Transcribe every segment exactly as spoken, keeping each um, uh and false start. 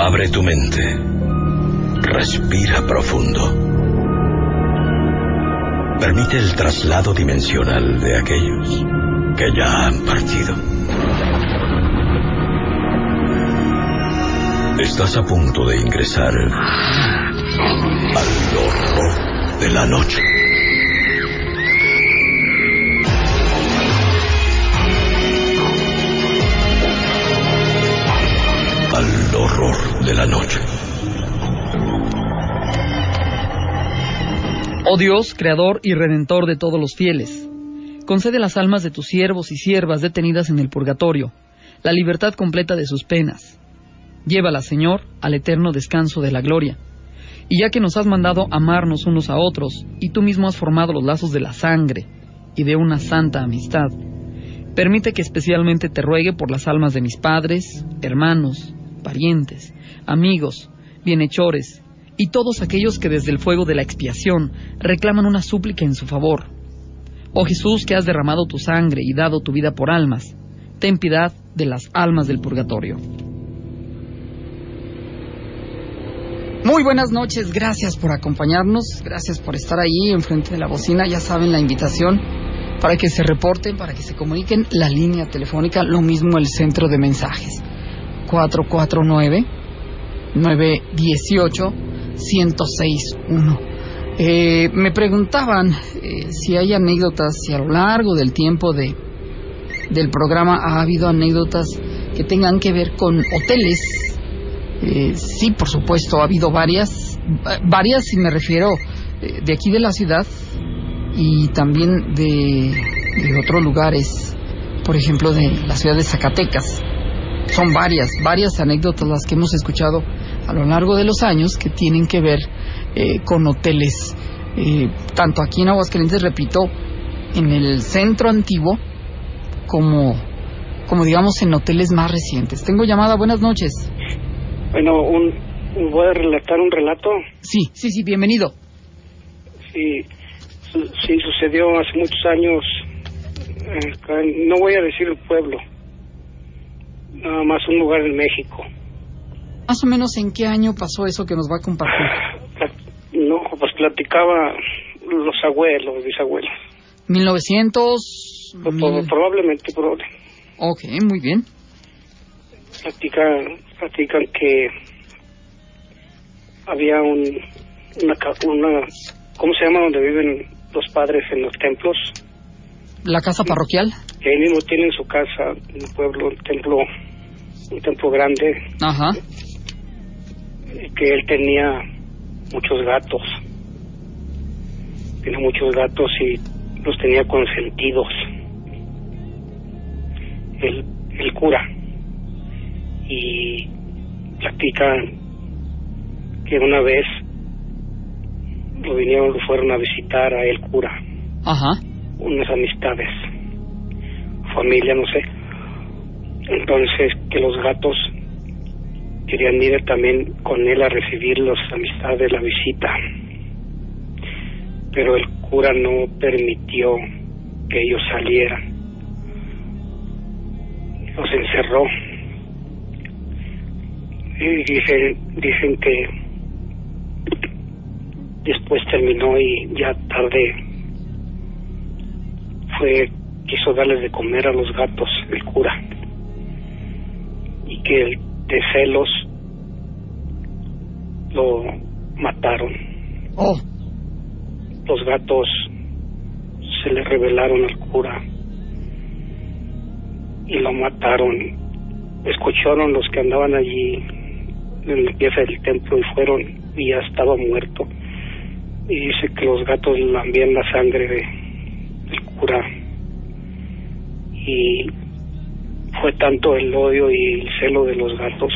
Abre tu mente. Respira profundo. Permite el traslado dimensional de aquellos que ya han partido. Estás a punto de ingresar al horror de la noche. Al horror de la noche. Oh Dios, creador y redentor de todos los fieles, concede las almas de tus siervos y siervas detenidas en el purgatorio la libertad completa de sus penas. Llévalas, Señor, al eterno descanso de la gloria. Y ya que nos has mandado amarnos unos a otros, y tú mismo has formado los lazos de la sangre y de una santa amistad, permite que especialmente te ruegue por las almas de mis padres, hermanos, parientes, amigos, bienhechores, y todos aquellos que desde el fuego de la expiación reclaman una súplica en su favor. Oh Jesús, que has derramado tu sangre y dado tu vida por almas, ten piedad de las almas del purgatorio. Muy buenas noches, gracias por acompañarnos, gracias por estar ahí enfrente de la bocina. Ya saben la invitación para que se reporten, para que se comuniquen, la línea telefónica, lo mismo el centro de mensajes, cuatro cuatro nueve, nueve uno ocho, uno cero seis uno. Eh, me preguntaban eh, si hay anécdotas, si a lo largo del tiempo de del programa ha habido anécdotas que tengan que ver con hoteles. Eh, sí, por supuesto, ha habido varias, varias, y me refiero eh, de aquí de la ciudad y también de, de otros lugares, por ejemplo, de la ciudad de Zacatecas. Son varias, varias anécdotas las que hemos escuchado a lo largo de los años que tienen que ver eh, con hoteles, eh, tanto aquí en Aguascalientes, repito, en el centro antiguo, como, como digamos en hoteles más recientes. Tengo llamada, buenas noches. Bueno, un, un, ¿voy a relatar un relato? Sí, sí, sí, bienvenido. Sí, su, sí sucedió hace muchos años, eh, acá, no voy a decir el pueblo, nada más un lugar en México. Más o menos, ¿en qué año pasó eso que nos va a compartir? No, pues platicaba los abuelos, bisabuelos. ¿mil novecientos? Pues, Mil... Probablemente, probablemente. Ok, muy bien. Platican, platican que había un, una, una, ¿cómo se llama donde viven los padres en los templos? ¿La casa parroquial? Que ahí mismo tienen su casa, un pueblo, un templo, un templo grande. Ajá. Que él tenía muchos gatos, tenía muchos gatos y los tenía consentidos, el, el cura, y platican que una vez lo vinieron, lo fueron a visitar a el cura. Ajá. Unas amistades, familia, no sé. Entonces que los gatos querían ir también con él a recibir las amistades, la visita, pero el cura no permitió que ellos salieran, los encerró. Y dicen, dicen que después terminó y ya tarde fue, quiso darles de comer a los gatos, el cura, y que el de celos lo mataron. Oh. Los gatos se le rebelaron al cura y lo mataron. Escucharon los que andaban allí en la pieza del templo y fueron, y ya estaba muerto. Y dice que los gatos lambían la sangre de, del cura, y fue tanto el odio y el celo de los gatos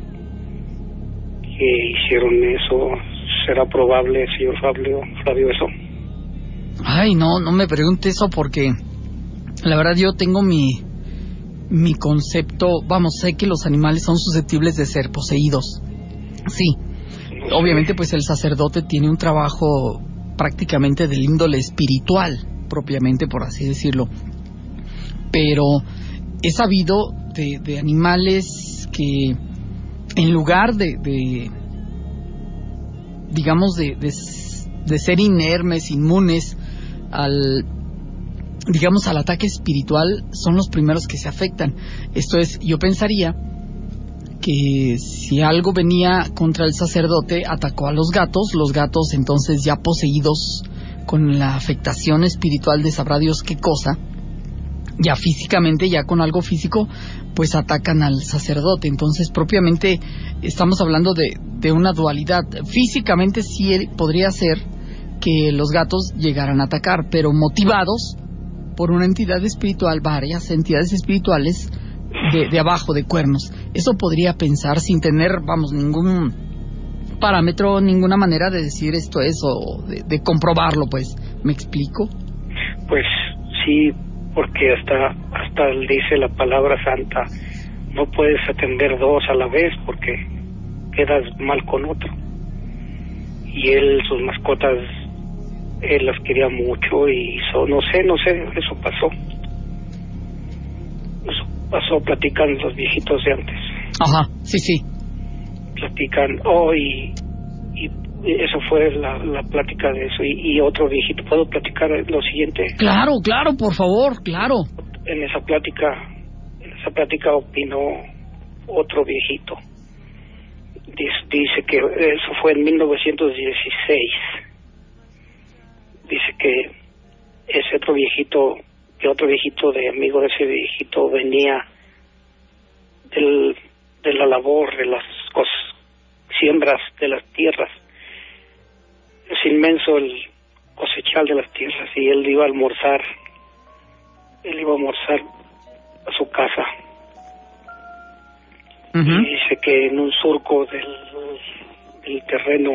que hicieron eso. ¿Será probable, señor Fabio, Flavio, eso? Ay, no, no me pregunte eso, porque la verdad yo tengo mi mi concepto, vamos, sé que los animales son susceptibles de ser poseídos. Sí, obviamente pues el sacerdote tiene un trabajo prácticamente del índole espiritual, propiamente, por así decirlo. Pero he sabido de, de animales que en lugar de, de digamos, de, de, de ser inermes, inmunes al, digamos, al ataque espiritual, son los primeros que se afectan. Esto es, yo pensaría que si algo venía contra el sacerdote, atacó a los gatos, los gatos entonces ya poseídos con la afectación espiritual de sabrá Dios qué cosa, ya físicamente, ya con algo físico, pues atacan al sacerdote. Entonces propiamente estamos hablando de, de una dualidad. Físicamente sí podría ser que los gatos llegaran a atacar, pero motivados por una entidad espiritual, varias entidades espirituales de, de abajo, de cuernos. Eso podría pensar sin tener, vamos, ningún parámetro, ninguna manera de decir esto es o de, de comprobarlo, pues. ¿Me explico? Pues sí, porque hasta hasta dice la palabra santa, no puedes atender dos a la vez porque quedas mal con otro. Y él, sus mascotas, él las quería mucho y hizo, no sé, no sé, eso pasó. Eso pasó, platican los viejitos de antes. Ajá, sí, sí. Platican, oh, y, y eso fue la, la plática de eso. Y, y otro viejito, ¿puedo platicar lo siguiente? Claro, claro, por favor, claro. En esa plática, en esa plática opinó otro viejito. Dice, dice que eso fue en mil novecientos dieciséis. Dice que ese otro viejito, que otro viejito de amigo de ese viejito venía del, de la labor, de las cosas, siembras de las tierras. Es inmenso el cosechar de las tierras y él iba a almorzar, él iba a almorzar a su casa. Uh-huh. Y dice que en un surco del, del terreno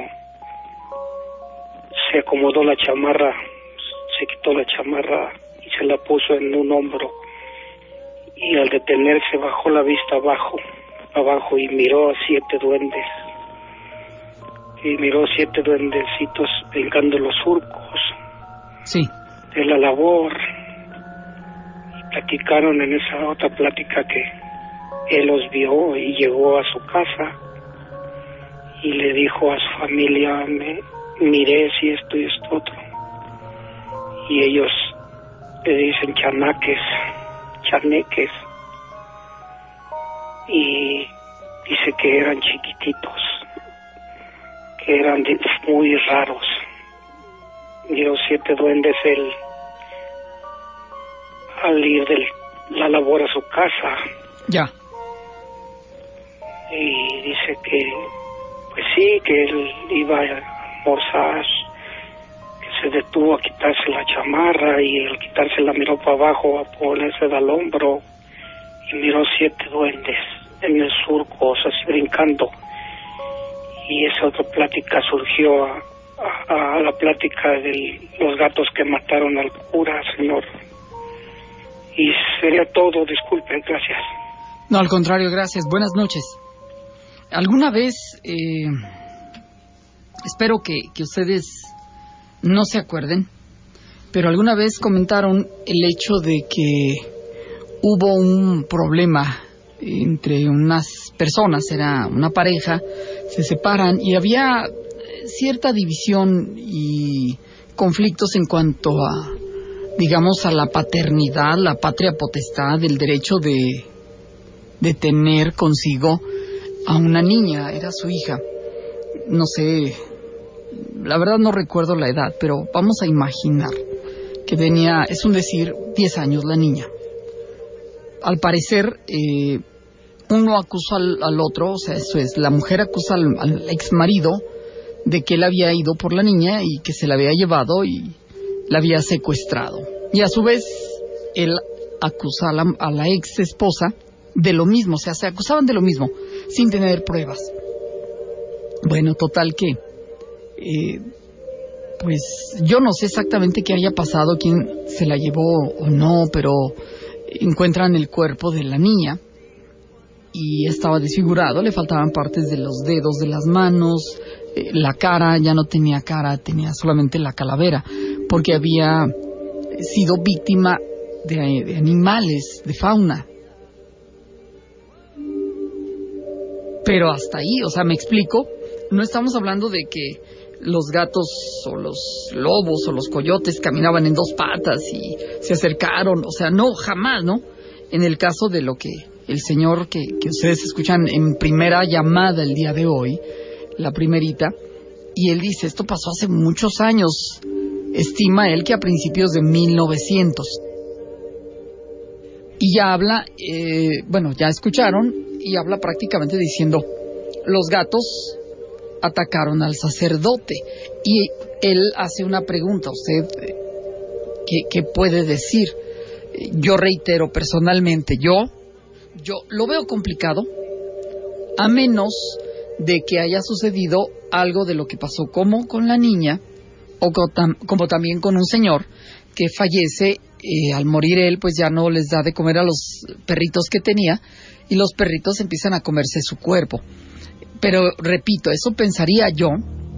se acomodó la chamarra, se quitó la chamarra y se la puso en un hombro, y al detenerse bajó la vista abajo, abajo y miró a siete duendes, y miró a siete duendecitos brincando los surcos sí. de la labor, y platicaron en esa otra plática que él los vio y llegó a su casa y le dijo a su familia, me miré si esto y esto otro, y ellos le dicen chanaques, chaneques, y dice que eran chiquititos, que eran muy raros. Y los siete duendes, él, al ir de la labor a su casa, ya, y dice que, pues sí, que él iba a almorzar, que se detuvo a quitarse la chamarra y al quitarse la miró para abajo a ponerse al hombro y miró siete duendes en el surco, o sea, así brincando. Y esa otra plática surgió a, a, a la plática de los gatos que mataron al cura, señor. Y sería todo, disculpen, gracias. No, al contrario, gracias. Buenas noches. ¿Alguna vez, eh, espero que, que ustedes no se acuerden, pero alguna vez comentaron el hecho de que hubo un problema entre unas personas, era una pareja, se separan y había cierta división y conflictos en cuanto a, digamos, a la paternidad, la patria potestad, el derecho de, de tener consigo a una niña, era su hija. No sé, la verdad no recuerdo la edad, pero vamos a imaginar que tenía, es un decir, diez años la niña. Al parecer, eh, uno acusa al, al otro, o sea, eso es, la mujer acusa al, al ex marido de que él había ido por la niña y que se la había llevado y la había secuestrado. Y a su vez, él acusa a la, a la ex esposa de lo mismo, o sea, se acusaban de lo mismo, sin tener pruebas. Bueno, total que, eh, pues yo no sé exactamente qué haya pasado, quién se la llevó o no, pero encuentran el cuerpo de la niña y estaba desfigurado, le faltaban partes de los dedos, de las manos, eh, la cara ya no tenía cara, tenía solamente la calavera, porque había sido víctima de, de animales, de fauna. pero hasta ahí, o sea, me explico, no estamos hablando de que los gatos o los lobos o los coyotes caminaban en dos patas y se acercaron, o sea, no, jamás, ¿no? En el caso de lo que el señor que, que ustedes escuchan en primera llamada el día de hoy, la primerita, y él dice, esto pasó hace muchos años, estima él que a principios de mil novecientos. Y ya habla, eh, bueno, ya escucharon, y habla prácticamente diciendo, los gatos atacaron al sacerdote. Y él hace una pregunta, ¿usted qué, qué puede decir? Yo reitero personalmente, yo, yo lo veo complicado, a menos de que haya sucedido algo de lo que pasó como con la niña, o con, como también con un señor que fallece, eh, al morir él, pues ya no les da de comer a los perritos que tenía, y los perritos empiezan a comerse su cuerpo. Pero, repito, eso pensaría yo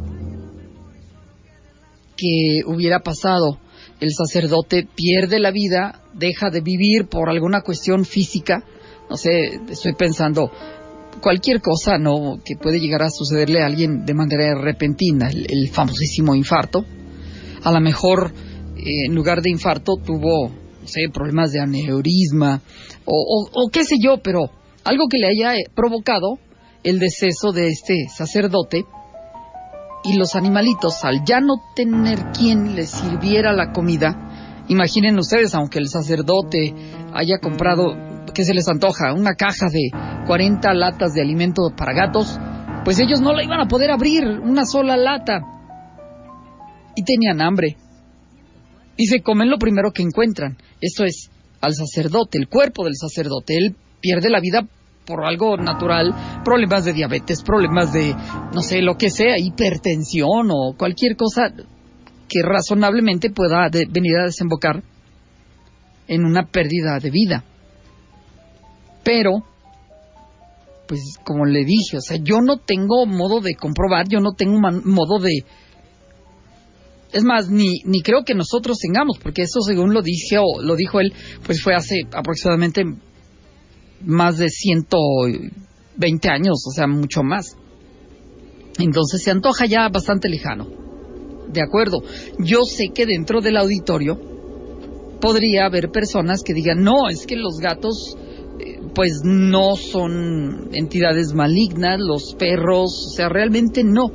que hubiera pasado. El sacerdote pierde la vida, deja de vivir por alguna cuestión física, no sé, estoy pensando cualquier cosa, ¿no?, que puede llegar a sucederle a alguien de manera repentina, el, el famosísimo infarto. A lo mejor, eh, en lugar de infarto, tuvo, no sé, problemas de aneurisma, o, o, o qué sé yo, pero algo que le haya provocado el deceso de este sacerdote. Y los animalitos, al ya no tener quien les sirviera la comida, imaginen ustedes, aunque el sacerdote haya comprado, ¿qué se les antoja?, una caja de cuarenta latas de alimento para gatos, pues ellos no la iban a poder abrir, una sola lata. Y tenían hambre. Y se comen lo primero que encuentran. Esto es, al sacerdote, el cuerpo del sacerdote. Él pierde la vida por algo natural, problemas de diabetes, problemas de, no sé, lo que sea, hipertensión o cualquier cosa que razonablemente pueda de, venir a desembocar en una pérdida de vida. Pero, pues como le dije, o sea, yo no tengo modo de comprobar, yo no tengo man, modo de... Es más, ni, ni creo que nosotros tengamos, porque eso, según lo dijo, lo dijo él, pues fue hace aproximadamente más de ciento veinte años, o sea, mucho más. Entonces se antoja ya bastante lejano. De acuerdo, yo sé que dentro del auditorio podría haber personas que digan, no, es que los gatos eh, pues no son entidades malignas, los perros, o sea, realmente no.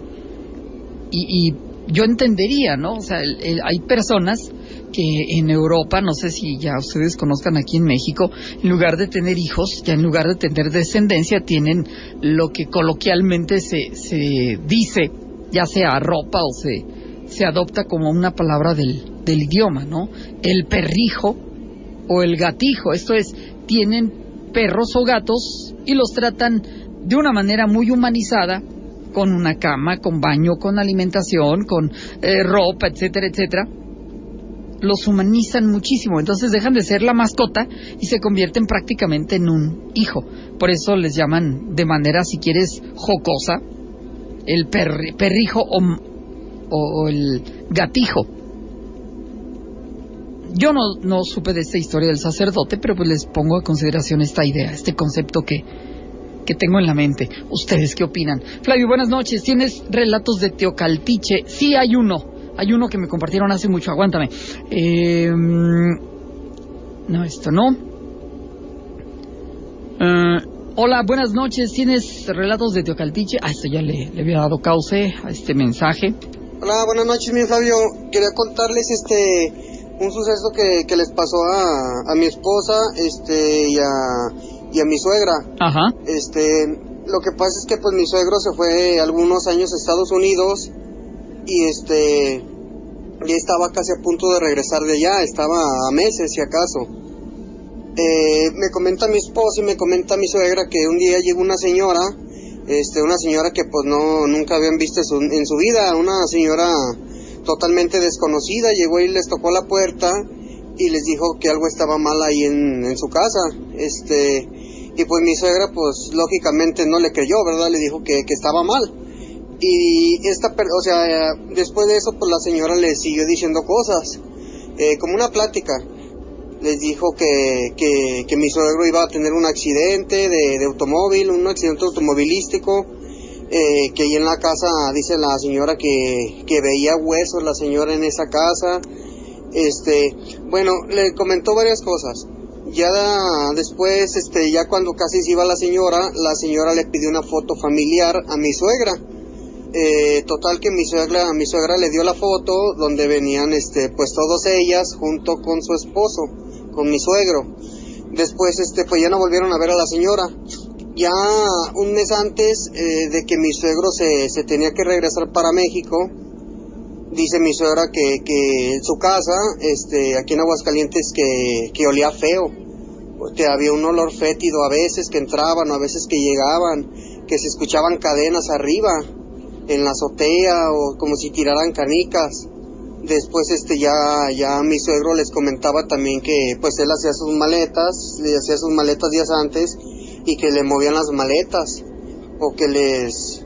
Y, y yo entendería, ¿no? O sea, el, el, hay personas que en Europa, no sé si ya ustedes conozcan, aquí en México, en lugar de tener hijos, ya en lugar de tener descendencia, tienen lo que coloquialmente se, se dice, ya sea ropa o se, se adopta como una palabra del, del idioma, ¿no? El perrijo o el gatijo. Esto es, tienen perros o gatos y los tratan de una manera muy humanizada, con una cama, con baño, con alimentación, con eh, ropa, etcétera, etcétera. Los humanizan muchísimo, entonces dejan de ser la mascota y se convierten prácticamente en un hijo. Por eso les llaman de manera, si quieres, jocosa, el perri, perrijo o, o, o el gatijo. Yo no, no supe de esta historia del sacerdote, pero pues les pongo a consideración esta idea, este concepto que, que tengo en la mente. ¿Ustedes qué opinan? Flavio, buenas noches. ¿Tienes relatos de Teocaltiche? Sí, hay uno. Hay uno que me compartieron hace mucho, aguántame. Eh, no, esto no. Uh, hola, buenas noches. ¿Tienes relatos de Teocaltiche? Ah, esto ya le, le había dado cauce a este mensaje. Hola, buenas noches, mi Flavio. Quería contarles este un suceso que, que les pasó a, a mi esposa este y a, y a mi suegra. Ajá. Este, lo que pasa es que pues mi suegro se fue algunos años a Estados Unidos. Y este, ya estaba casi a punto de regresar de allá, estaba a meses si acaso. Eh, me comenta mi esposa y me comenta mi suegra que un día llegó una señora, este, una señora que pues no, nunca habían visto en su, en su vida, una señora totalmente desconocida, llegó y les tocó la puerta y les dijo que algo estaba mal ahí en, en su casa, este, y pues mi suegra pues lógicamente no le creyó, ¿verdad? Le dijo que, que estaba mal. Y esta, o sea, después de eso, pues la señora le siguió diciendo cosas, eh, como una plática. les dijo que, que, que mi suegro iba a tener un accidente de, de automóvil, un accidente automovilístico, eh, que ahí en la casa dice la señora que, que veía huesos la señora en esa casa. Este, bueno, le comentó varias cosas. Ya después, este, ya cuando casi se iba la señora, la señora le pidió una foto familiar a mi suegra. Eh, total que mi suegra, mi suegra le dio la foto donde venían, este, pues todos ellas junto con su esposo, con mi suegro. Después, este, pues ya no volvieron a ver a la señora. Ya un mes antes eh, de que mi suegro se, se tenía que regresar para México, dice mi suegra que, que en su casa, este, aquí en Aguascalientes, que, que olía feo, que había un olor fétido a veces que entraban o a veces que llegaban, que se escuchaban cadenas arriba, en la azotea, o como si tiraran canicas. Después este ya, ya mi suegro les comentaba también que pues él hacía sus maletas, le hacía sus maletas días antes, y que le movían las maletas, o que les,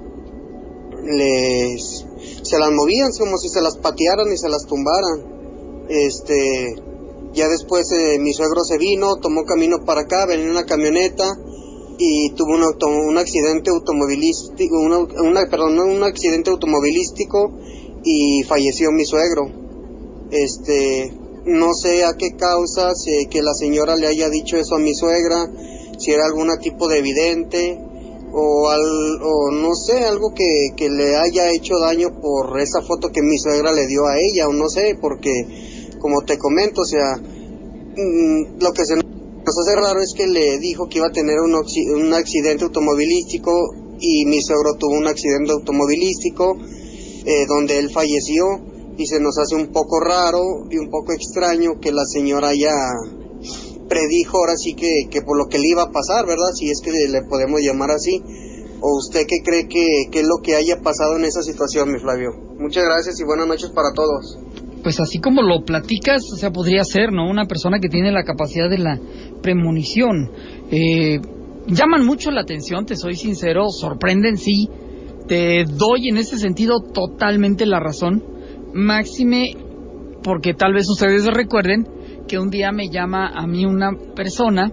les, se las movían como si se las patearan y se las tumbaran. Este, ya después eh, mi suegro se vino, tomó camino para acá, venía en una camioneta y tuvo un, auto, un accidente automovilístico, una, una, perdón, un accidente automovilístico y falleció mi suegro. Este, no sé a qué causas eh, que la señora le haya dicho eso a mi suegra, si era algún tipo de evidente o, al, o no sé, algo que, que le haya hecho daño por esa foto que mi suegra le dio a ella, o no sé, porque como te comento, o sea, mmm, lo que se nos hace raro es que le dijo que iba a tener un, un accidente automovilístico y mi suegro tuvo un accidente automovilístico eh, donde él falleció, y se nos hace un poco raro y un poco extraño que la señora haya predijo ahora sí que, que por lo que le iba a pasar, ¿verdad? Si es que le podemos llamar así. ¿O usted qué cree que, que es lo que haya pasado en esa situación, mi Flavio? Muchas gracias y buenas noches para todos. Pues así como lo platicas, o sea, podría ser, ¿no? Una persona que tiene la capacidad de la premonición. Eh, llaman mucho la atención, te soy sincero, sorprenden, sí. Te doy en ese sentido totalmente la razón. Máxime, porque tal vez ustedes recuerden que un día me llama a mí una persona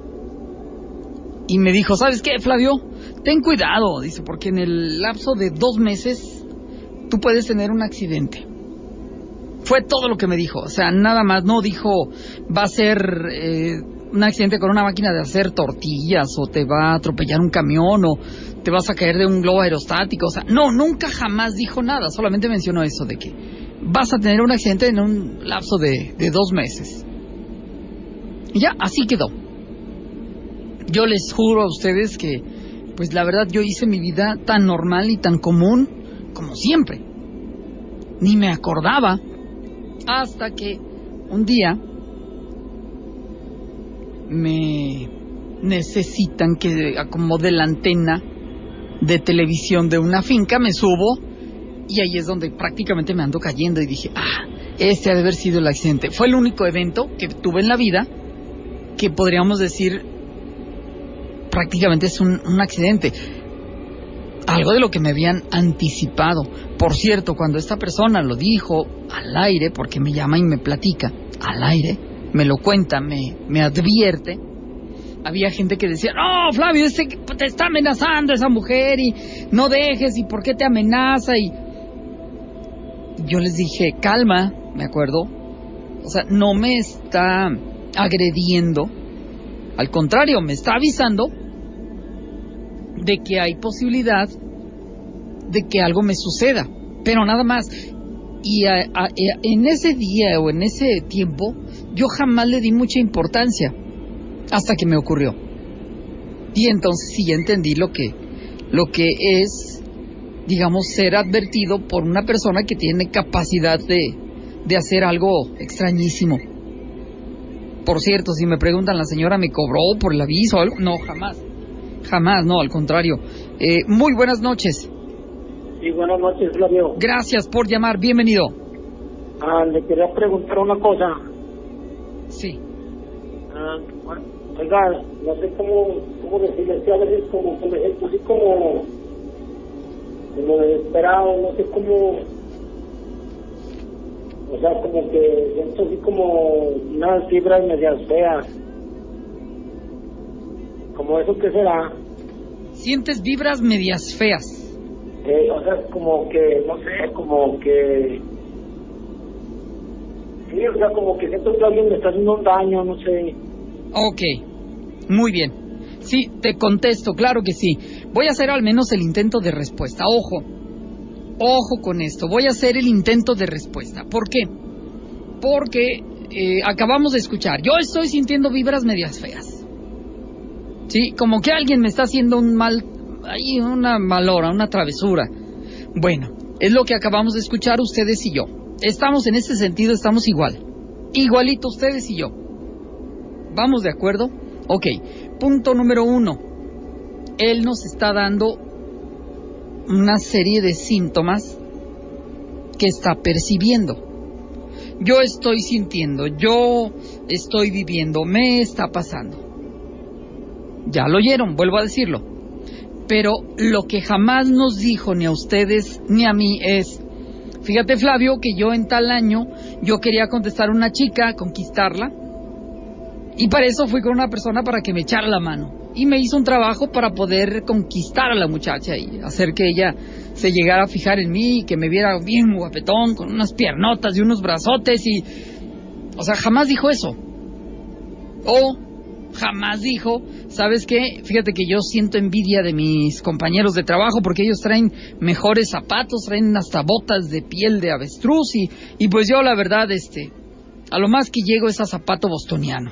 y me dijo, ¿sabes qué, Flavio? Ten cuidado, dice, porque en el lapso de dos meses tú puedes tener un accidente. Fue todo lo que me dijo, o sea, nada más, no dijo, va a ser eh, un accidente con una máquina de hacer tortillas, o te va a atropellar un camión, o te vas a caer de un globo aerostático, o sea, no, nunca jamás dijo nada, solamente mencionó eso de que vas a tener un accidente en un lapso de, de dos meses. Y ya, así quedó. Yo les juro a ustedes que, pues la verdad, yo hice mi vida tan normal y tan común como siempre. Ni me acordaba hasta que un día me necesitan que acomode la antena de televisión de una finca, me subo y ahí es donde prácticamente me ando cayendo y dije, ah, este ha de haber sido el accidente. Fue el único evento que tuve en la vida que podríamos decir prácticamente es un, un accidente, algo de lo que me habían anticipado. Por cierto, cuando esta persona lo dijo al aire, porque me llama y me platica al aire, me lo cuenta, me, me advierte, había gente que decía, no, Flavio, este te está amenazando esa mujer y no dejes, y por qué te amenaza, y yo les dije, calma, me acuerdo, o sea, no me está agrediendo, al contrario, me está avisando de que hay posibilidad de que algo me suceda, pero nada más. Y a, a, a, en ese día o en ese tiempo yo jamás le di mucha importancia hasta que me ocurrió, y entonces sí entendí lo que lo que es, digamos, ser advertido por una persona que tiene capacidad de, de hacer algo extrañísimo. Por cierto, si me preguntan, ¿la señora me cobró por el aviso o algo? No, jamás. Jamás, no, al contrario. Eh, muy buenas noches. Sí, buenas noches, Flavio. Gracias por llamar, bienvenido. Ah, le quería preguntar una cosa. Sí. Ah, bueno, oiga, no sé cómo, cómo decirle, a veces como, como, así como, como desesperado, no sé cómo, O sea, como que siento así como unas fibras medias feas. ¿Como eso qué será? Sientes vibras medias feas. Eh, o sea, como que, no sé, como que... Sí, o sea, como que siento que alguien me está haciendo un daño, no sé. Ok, muy bien. Sí, te contesto, claro que sí. Voy a hacer al menos el intento de respuesta. Ojo, ojo con esto. Voy a hacer el intento de respuesta. ¿Por qué? Porque eh, acabamos de escuchar. Yo estoy sintiendo vibras medias feas. Sí, como que alguien me está haciendo un mal... Ahí una malhora, una travesura. Bueno, es lo que acabamos de escuchar ustedes y yo. Estamos en ese sentido, estamos igual. Igualito ustedes y yo. ¿Vamos de acuerdo? Ok, punto número uno. Él nos está dando una serie de síntomas que está percibiendo. Yo estoy sintiendo, yo estoy viviendo, me está pasando. Ya lo oyeron, vuelvo a decirlo. Pero lo que jamás nos dijo ni a ustedes ni a mí es, fíjate Flavio, que yo en tal año, yo quería contestar a una chica, conquistarla, y para eso fui con una persona para que me echara la mano. Y me hizo un trabajo para poder conquistar a la muchacha y hacer que ella se llegara a fijar en mí, y que me viera bien guapetón, con unas piernotas y unos brazotes y... O sea, jamás dijo eso. O jamás dijo, ¿sabes qué? Fíjate que yo siento envidia de mis compañeros de trabajo porque ellos traen mejores zapatos, traen hasta botas de piel de avestruz y, y pues yo la verdad, este, a lo más que llego es a zapato bostoniano.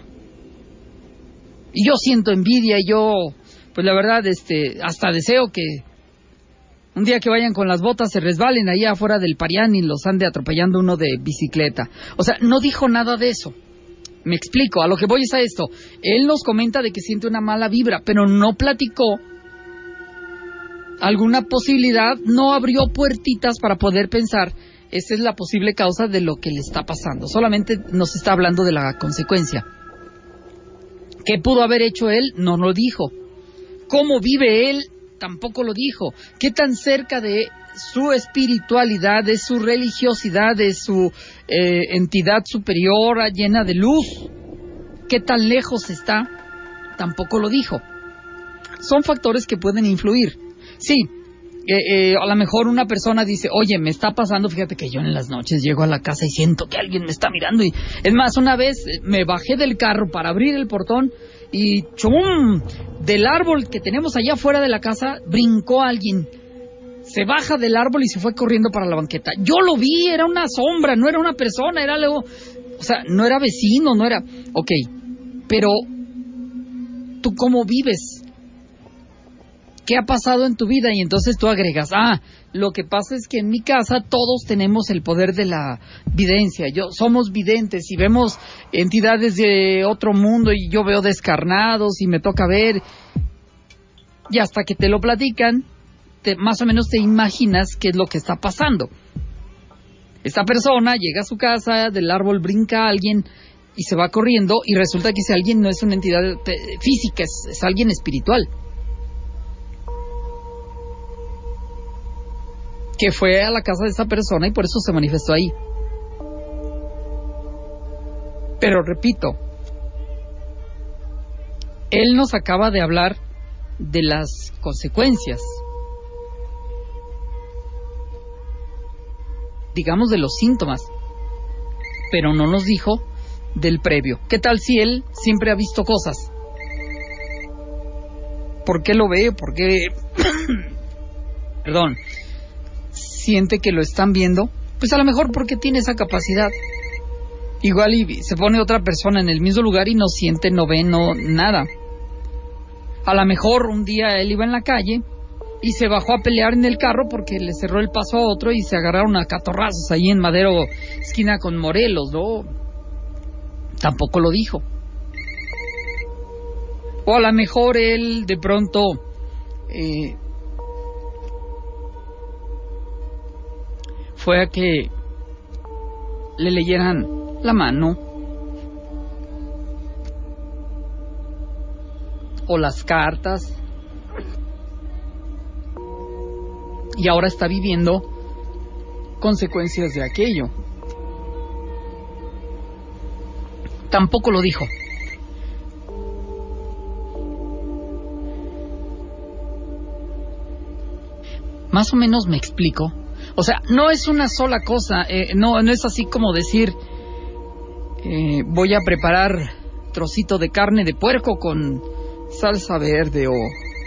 Y yo siento envidia y yo, pues la verdad, este, hasta deseo que un día que vayan con las botas se resbalen ahí afuera del Parián y los ande atropellando uno de bicicleta. O sea, no dijo nada de eso. Me explico, a lo que voy es a esto. Él nos comenta de que siente una mala vibra, pero no platicó alguna posibilidad, no abrió puertitas para poder pensar, esta es la posible causa de lo que le está pasando. Solamente nos está hablando de la consecuencia. ¿Qué pudo haber hecho él? No lo dijo. ¿Cómo vive él? Tampoco lo dijo. ¿Qué tan cerca de su espiritualidad, de su religiosidad, de su eh, entidad superior llena de luz? ¿Qué tan lejos está? Tampoco lo dijo. Son factores que pueden influir. Sí, eh, eh, a lo mejor una persona dice, oye, me está pasando, fíjate que yo en las noches llego a la casa y siento que alguien me está mirando. Y es más, una vez me bajé del carro para abrir el portón y ¡chum! Del árbol que tenemos allá afuera de la casa brincó alguien. Se baja del árbol y se fue corriendo para la banqueta. Yo lo vi, era una sombra, no era una persona, era algo... O sea, no era vecino, no era... Ok, pero ¿tú cómo vives? ¿Qué ha pasado en tu vida? Y entonces tú agregas, ah, lo que pasa es que en mi casa todos tenemos el poder de la videncia. Yo somos videntes y vemos entidades de otro mundo y yo veo descarnados y me toca ver. Y hasta que te lo platican, te, más o menos te imaginas qué es lo que está pasando. Esta persona llega a su casa, del árbol brinca a alguien y se va corriendo y resulta que ese alguien no es una entidad física, es, es alguien espiritual. Que fue a la casa de esa persona y por eso se manifestó ahí. Pero repito, él nos acaba de hablar de las consecuencias, digamos de los síntomas, pero no nos dijo del previo. ¿Qué tal si él siempre ha visto cosas? ¿Por qué lo ve? ¿Por qué? Perdón. Siente que lo están viendo, pues a lo mejor porque tiene esa capacidad. Igual y se pone otra persona en el mismo lugar y no siente, no ve, no nada. A lo mejor un día él iba en la calle y se bajó a pelear en el carro porque le cerró el paso a otro y se agarraron a catorrazos ahí en Madero, esquina con Morelos, ¿no? Tampoco lo dijo. O a lo mejor él de pronto... Eh, fue a que le leyeran la mano o las cartas y ahora está viviendo consecuencias de aquello. tampoco lo dijo. Más o menos me explico. O sea, no es una sola cosa, eh, no, no es así como decir, eh, voy a preparar trocito de carne de puerco con salsa verde o...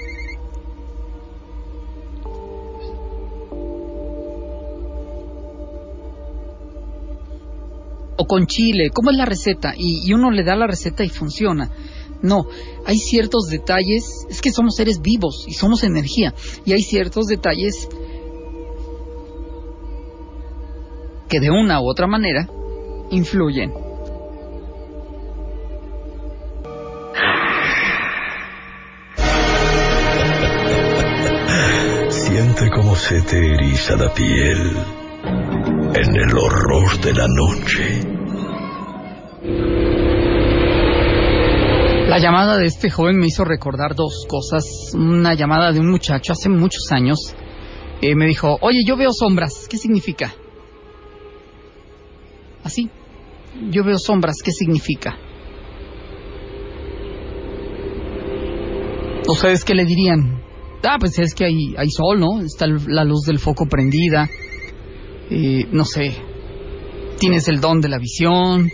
o con chile. ¿Cómo es la receta? Y, y uno le da la receta y funciona. No, hay ciertos detalles, es que somos seres vivos y somos energía, y hay ciertos detalles que de una u otra manera influyen. Siente cómo se te eriza la piel en el horror de la noche. La llamada de este joven me hizo recordar dos cosas. Una llamada de un muchacho hace muchos años. Eh, me dijo, oye, yo veo sombras, ¿qué significa? Así, yo veo sombras, ¿qué significa? ¿Ustedes qué le dirían? Ah, pues es que hay, hay sol, ¿no? Está la luz del foco prendida. Eh, no sé, tienes el don de la visión.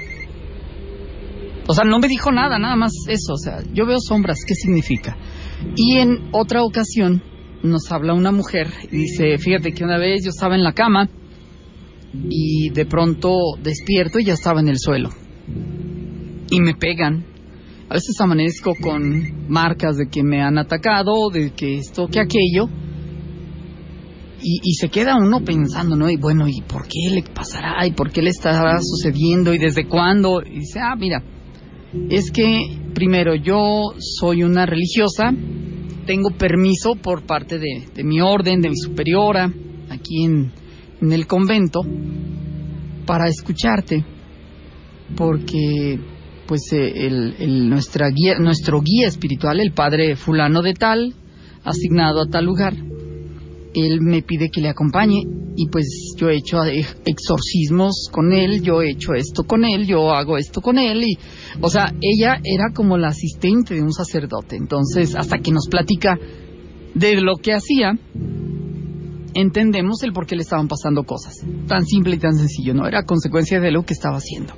O sea, no me dijo nada, nada más eso. O sea, yo veo sombras, ¿qué significa? Y en otra ocasión nos habla una mujer y dice, fíjate que una vez yo estaba en la cama y de pronto despierto y ya estaba en el suelo. Y me pegan. A veces amanezco con marcas de que me han atacado, de que esto, que aquello. Y, y se queda uno pensando, ¿no? Y bueno, ¿y por qué le pasará? ¿Y por qué le estará sucediendo? ¿Y desde cuándo? Y dice, ah, mira, es que primero yo soy una religiosa, tengo permiso por parte de, de mi orden, de mi superiora, aquí en, en el convento, para escucharte, porque pues eh, el, el, nuestra guía, nuestro guía espiritual, el padre fulano de tal, asignado a tal lugar, él me pide que le acompañe y pues yo he hecho exorcismos con él, yo he hecho esto con él, yo hago esto con él y, o sea, ella era como la asistente de un sacerdote. Entonces, hasta que nos platica de lo que hacía, entendemos el por qué le estaban pasando cosas. Tan simple y tan sencillo, ¿no? Era consecuencia de lo que estaba haciendo.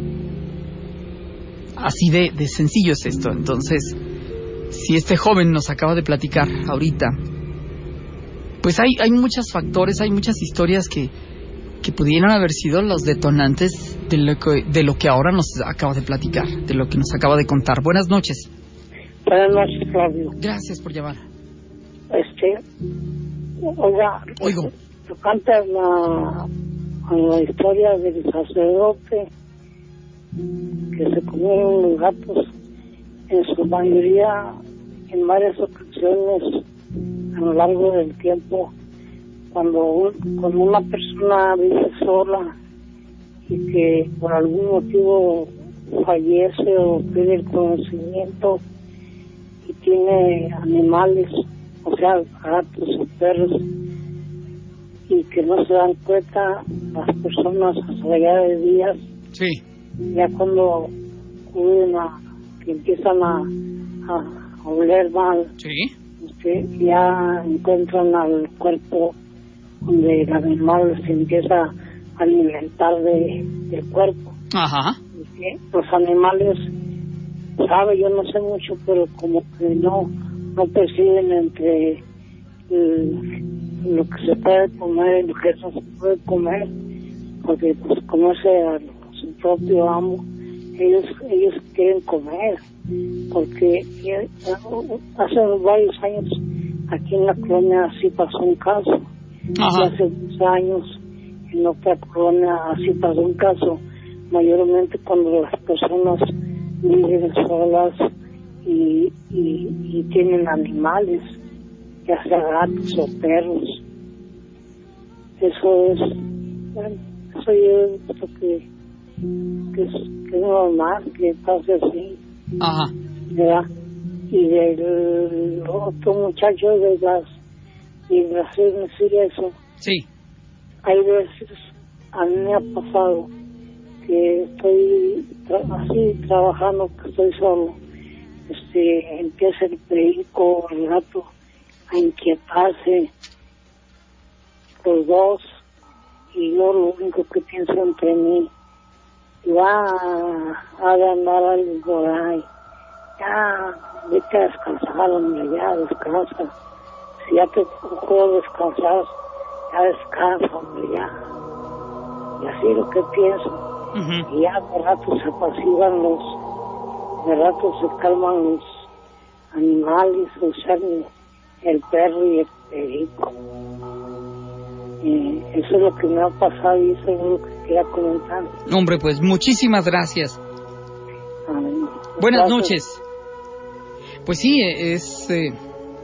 Así de, de sencillo es esto. Entonces, si este joven nos acaba de platicar ahorita, pues hay, hay muchos factores, hay muchas historias que, que pudieran haber sido los detonantes de lo, que, de lo que ahora nos acaba de platicar, de lo que nos acaba de contar. Buenas noches. Buenas noches, Claudio. Gracias por llamar. Este, oiga, Oigo. tú cantas la, la historia del sacerdote que se comieron los gatos, en su mayoría, en varias ocasiones, a lo largo del tiempo, cuando, un, cuando una persona vive sola y que por algún motivo fallece o pierde el conocimiento y tiene animales, o sea, gatos o perros, y que no se dan cuenta las personas hasta allá de días, sí, ya cuando acuden a, que empiezan a, a, a oler mal, sí, que ya encuentran al cuerpo donde el animal se empieza a alimentar de, del cuerpo. Ajá. ¿Sí? Los animales, sabe, yo no sé mucho, pero como que no no perciben entre el, lo que se puede comer y lo que no se puede comer, porque pues conoce a su propio amo, ellos ellos quieren comer, porque hace varios años aquí en la colonia así pasó un caso. Ajá. Y hace dos años en otra colonia así pasó un caso, mayormente cuando las personas viven solas y, y, y tienen animales, ya sea gatos o perros. Eso es, bueno, eso yo creo que, que, es, que es normal que pase así. Ajá. ¿Verdad? Y del otro muchacho de las vibraciones y eso, Sí. hay veces, a mí me ha pasado que estoy tra- así trabajando, que estoy solo, este, empieza el perico, el gato, a inquietarse, los dos, y yo lo único que pienso entre mí, y va a, a ganar algo por ahí, ya, vete a descansar, hombre, ya, descansa, si ya te puedo descansar, ya descansa, hombre, ya, y así es lo que pienso. Uh-huh. Y ya de rato se apaciguan los, de rato se calman los animales, o sea, el perro y el perico. Y eso es lo que me ha pasado y eso es lo que quería comentar. Hombre, pues muchísimas gracias. Ay, Buenas gracias. noches. Pues sí, es... Eh...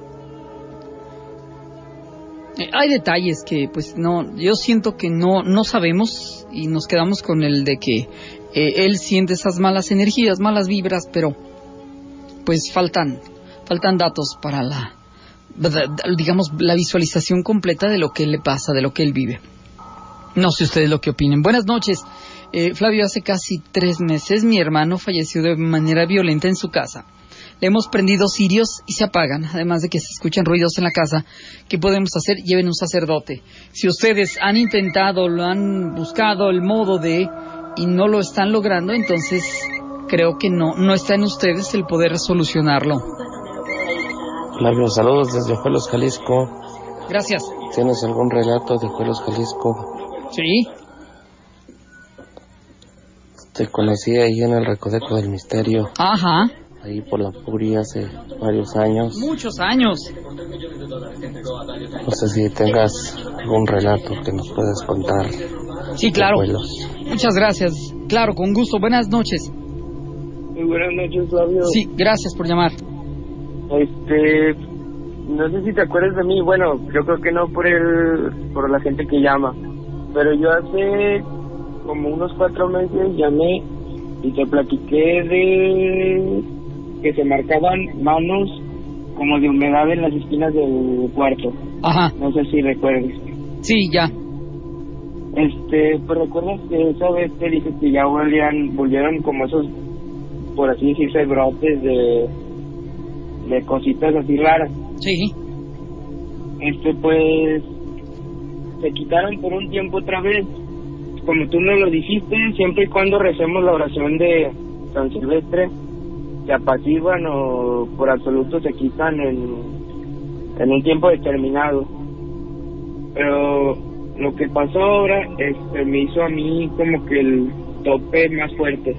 Hay detalles que, pues, no, yo siento que no, no sabemos y nos quedamos con el de que eh, él siente esas malas energías, malas vibras, pero, pues, faltan, faltan datos para la, digamos, la visualización completa de lo que le pasa, de lo que él vive. No sé ustedes lo que opinen. Buenas noches. Eh, Flavio, hace casi tres meses mi hermano falleció de manera violenta en su casa. Le hemos prendido cirios y se apagan, además de que se escuchan ruidos en la casa. ¿Qué podemos hacer? Lleven un sacerdote. Si ustedes han intentado, lo han buscado el modo de y no lo están logrando, entonces creo que no, no está en ustedes el poder solucionarlo. Flavio, saludos desde Ojuelos, Jalisco. Gracias. ¿Tienes algún relato de Ojuelos, Jalisco? Sí. Te conocí ahí en el Recoveco del Misterio. Ajá. Ahí por la Puri hace varios años. Muchos años. No sé si tengas algún relato que nos puedas contar. Sí, claro. Muchas gracias. Claro, con gusto. Buenas noches. Muy buenas noches, Flavio. Sí, gracias por llamar. Este, no sé si te acuerdas de mí. Bueno, yo creo que no por el, por la gente que llama. Pero yo hace como unos cuatro meses llamé y te platiqué de que se marcaban manos como de humedad en las esquinas del cuarto. Ajá. No sé si recuerdes. Sí, ya. Este, pues recuerdas que esa vez te dije que ya volvían, volvieron como esos, por así decirse, brotes de, de cositas así raras. Sí. Este, pues, se quitaron por un tiempo otra vez. Como tú nos lo dijiste, siempre y cuando recemos la oración de San Silvestre, se apaciguan o por absoluto se quitan en, en un tiempo determinado. Pero lo que pasó ahora este, me hizo a mí como que el tope más fuerte.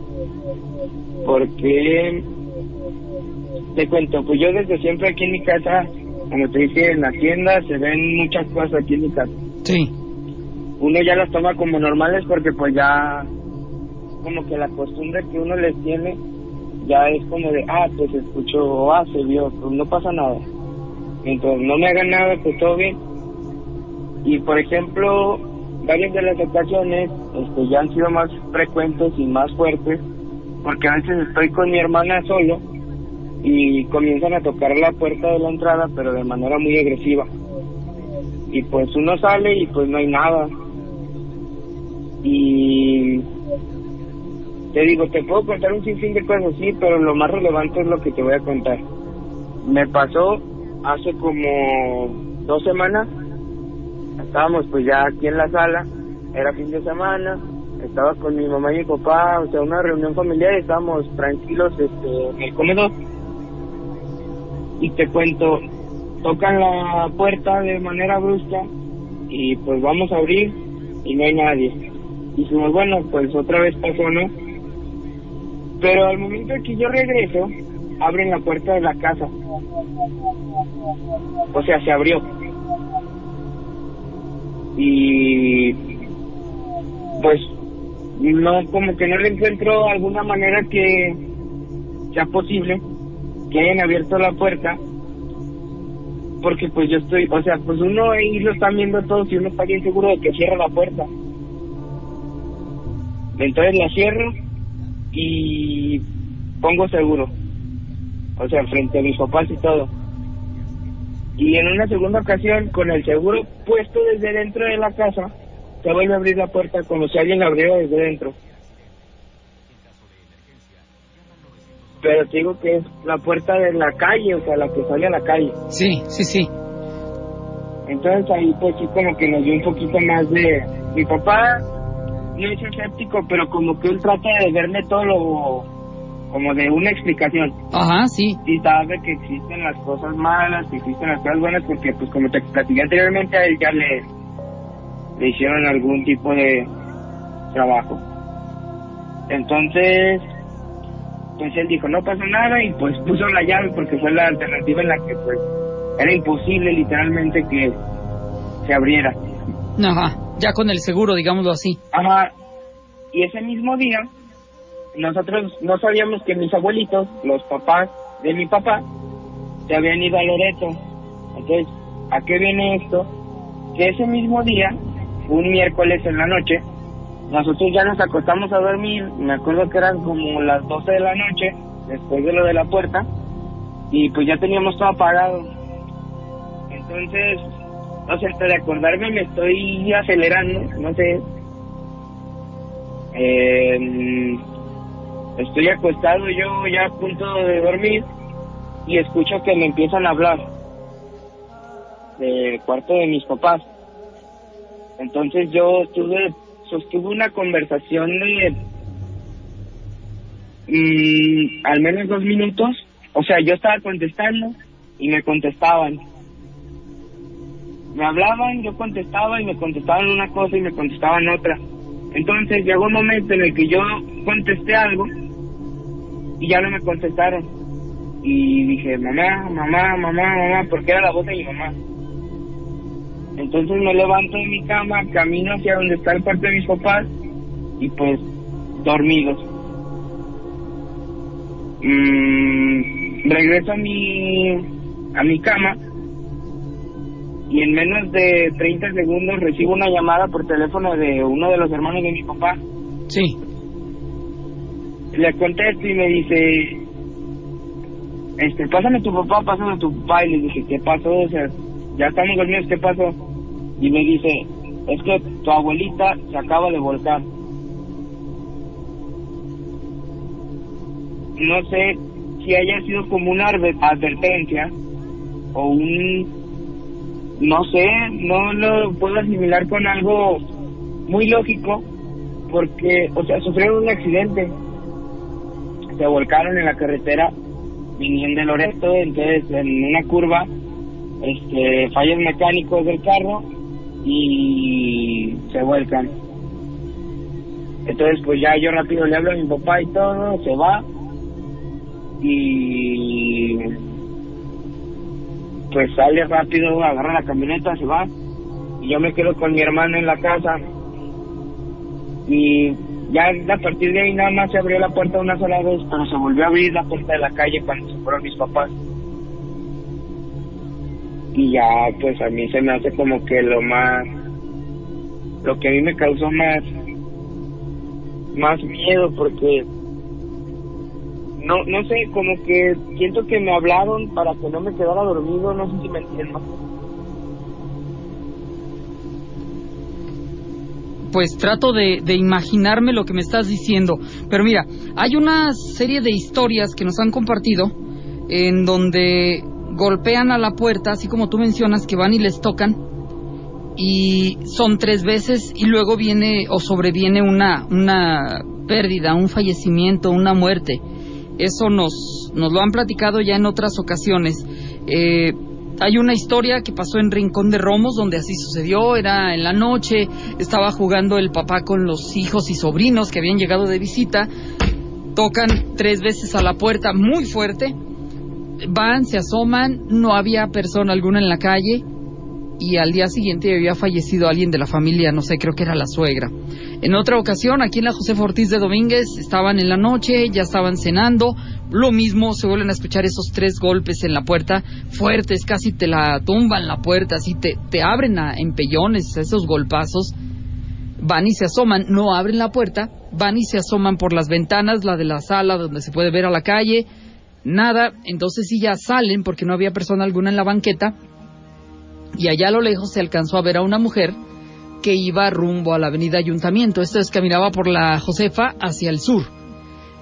Porque, te cuento, pues yo desde siempre aquí en mi casa, como te dije, en la tienda se ven muchas cosas aquí en mi casa. Sí. Uno ya las toma como normales porque pues ya como que la costumbre que uno les tiene ya es como de, ah, pues se escuchó, o ah, se vio, pues no pasa nada. Mientras no me hagan nada, pues todo bien. Y por ejemplo, varias de las ocasiones este, ya han sido más frecuentes y más fuertes, porque a veces estoy con mi hermana solo y comienzan a tocar la puerta de la entrada, pero de manera muy agresiva. Y pues uno sale y pues no hay nada. Y te digo, te puedo contar un sinfín de cosas, sí, pero lo más relevante es lo que te voy a contar. Me pasó hace como dos semanas. Estábamos pues ya aquí en la sala, era fin de semana, estaba con mi mamá y mi papá, o sea, una reunión familiar, y estábamos tranquilos este, en el comedor. Y te cuento, tocan la puerta de manera brusca y pues vamos a abrir y no hay nadie. Y dijimos, bueno, pues otra vez pasó, ¿no? Pero al momento que yo regreso, abren la puerta de la casa. O sea, se abrió. Y pues no, como que no le encuentro alguna manera que sea posible que hayan abierto la puerta, porque pues yo estoy, o sea, pues uno ahí lo está viendo todo, si uno está bien seguro de que cierra la puerta. Entonces la cierro y pongo seguro, o sea, frente a mis papás y todo. Y en una segunda ocasión, con el seguro puesto desde dentro de la casa, se vuelve a abrir la puerta como si alguien la abriera desde dentro. pero te digo que es la puerta de la calle, o sea, la que sale a la calle. Sí, sí, sí. Entonces ahí pues sí como que nos dio un poquito más de... Mi papá no es escéptico, pero como que él trata de verme todo lo... como de una explicación. Ajá, sí. Y sabe que existen las cosas malas, que existen las cosas buenas, porque pues como te platiqué anteriormente, a él ya le, le hicieron algún tipo de trabajo. Entonces, pues él dijo, no pasa nada, y pues puso la llave porque fue la alternativa en la que pues era imposible literalmente que se abriera. Ajá, ya con el seguro, digámoslo así. Ajá, y ese mismo día nosotros no sabíamos que mis abuelitos, los papás de mi papá, se habían ido a Loreto. Entonces, ¿a qué viene esto? Que ese mismo día, un miércoles en la noche, nosotros ya nos acostamos a dormir. Me acuerdo que eran como las doce de la noche, después de lo de la puerta, y pues ya teníamos todo apagado. Entonces, no sé, hasta de acordarme me estoy acelerando, no sé. Eh... Estoy acostado yo ya a punto de dormir y escucho que me empiezan a hablar del cuarto de mis papás. Entonces yo tuve, sostuve una conversación de mmm, al menos dos minutos. O sea, yo estaba contestando y me contestaban. Me hablaban, yo contestaba y me contestaban una cosa y me contestaban otra. Entonces llegó un momento en el que yo contesté algo y ya no me contestaron. Y dije, mamá, mamá, mamá, mamá, porque era la voz de mi mamá. Entonces me levanto de mi cama, camino hacia donde está el cuarto de mis papás y pues dormidos. Mm, regreso a mi, a mi cama y en menos de treinta segundos recibo una llamada por teléfono de uno de los hermanos de mi papá. Sí. Le contesto y me dice, este, pásame tu papá, pásame tu papá. Y le dije, ¿qué pasó? O sea, ya estamos dormidos, ¿qué pasó? Y me dice, es que tu abuelita se acaba de volcar. No sé si haya sido como una advertencia o un, no sé, no lo puedo asimilar con algo muy lógico, porque, o sea, sufrieron un accidente, se volcaron en la carretera viniendo de Loreto. Entonces en una curva, este, fallos mecánicos del carro y se vuelcan. Entonces pues ya yo rápido le hablo a mi papá y todo, se va y pues sale rápido, agarra la camioneta, se va y yo me quedo con mi hermano en la casa. Y ya a partir de ahí nada más se abrió la puerta una sola vez, pero se volvió a abrir la puerta de la calle cuando se fueron mis papás. Y ya pues a mí se me hace como que lo más, lo que a mí me causó más más miedo, porque no no sé, como que siento que me hablaron para que no me quedara dormido, no sé si me entiendo. Pues trato de, de imaginarme lo que me estás diciendo. Pero mira, hay una serie de historias que nos han compartido en donde golpean a la puerta, así como tú mencionas, que van y les tocan, y son tres veces y luego viene o sobreviene una, una pérdida, un fallecimiento, una muerte. Eso nos, nos lo han platicado ya en otras ocasiones. Eh... Hay una historia que pasó en Rincón de Romos donde así sucedió. Era en la noche, estaba jugando el papá con los hijos y sobrinos que habían llegado de visita. Tocan tres veces a la puerta muy fuerte, van, se asoman, no había persona alguna en la calle y al día siguiente había fallecido alguien de la familia, no sé, creo que era la suegra. En otra ocasión, aquí en la Josefa Ortiz de Domínguez, estaban en la noche, ya estaban cenando, lo mismo, se vuelven a escuchar esos tres golpes en la puerta, fuertes, casi te la tumban la puerta, así te, te abren a empellones, esos golpazos. Van y se asoman, no abren la puerta, van y se asoman por las ventanas, la de la sala donde se puede ver a la calle, nada. Entonces sí, ya salen porque no había persona alguna en la banqueta, y allá a lo lejos se alcanzó a ver a una mujer que iba rumbo a la avenida Ayuntamiento. Esto es, caminaba por la Josefa hacia el sur.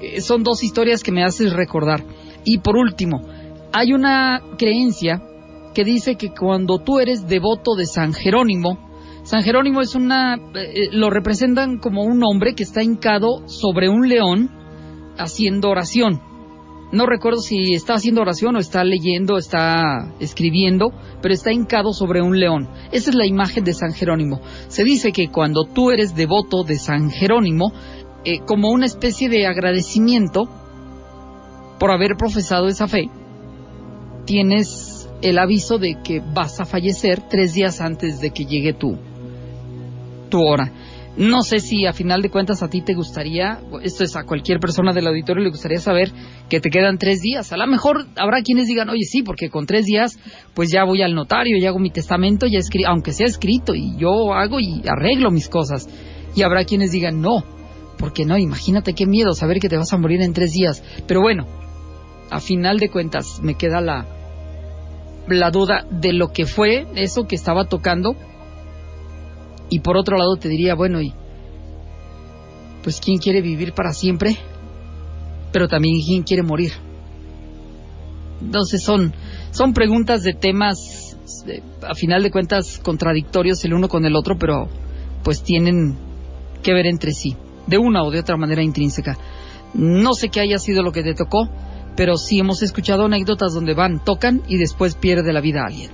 eh, son dos historias que me haces recordar. Y por último, hay una creencia que dice que cuando tú eres devoto de San Jerónimo, San Jerónimo es una, eh, lo representan como un hombre que está hincado sobre un león haciendo oración. No recuerdo si está haciendo oración o está leyendo, está escribiendo, pero está hincado sobre un león. Esa es la imagen de San Jerónimo. Se dice que cuando tú eres devoto de San Jerónimo, eh, como una especie de agradecimiento por haber profesado esa fe, tienes el aviso de que vas a fallecer tres días antes de que llegue tu, tu hora. No sé si a final de cuentas a ti te gustaría, esto es a cualquier persona del auditorio le gustaría saber que te quedan tres días. A lo mejor habrá quienes digan, oye, sí, porque con tres días pues ya voy al notario, ya hago mi testamento, ya escri- aunque sea escrito, y yo hago y arreglo mis cosas. Y habrá quienes digan, no, porque no, imagínate qué miedo saber que te vas a morir en tres días. Pero bueno, a final de cuentas me queda la, la duda de lo que fue eso que estaba tocando. Y por otro lado te diría, bueno, y pues ¿quién quiere vivir para siempre? Pero también ¿quién quiere morir? Entonces son, son preguntas de temas, de, a final de cuentas, contradictorios el uno con el otro, pero pues tienen que ver entre sí, de una o de otra manera intrínseca. No sé qué haya sido lo que te tocó, pero sí hemos escuchado anécdotas donde van, tocan y después pierde la vida alguien.